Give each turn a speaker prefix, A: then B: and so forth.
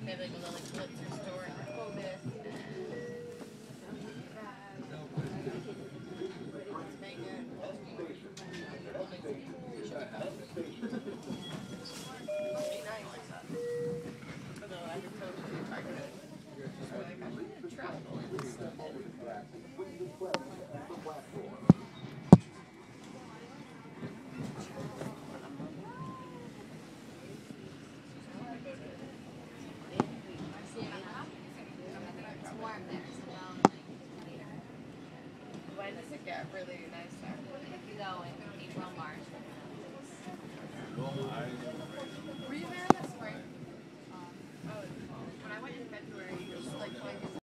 A: Maybe like a little like Pulitzer store in Rehoboth. Las Vegas, Baltimore, Golden State. Must be nice. Although I just told you, I could like, I'm gonna travel and stuff. When does it get really nice there?
B: If you go in April, March.
A: Were you there in the spring? Oh, when I went in February, it was like 20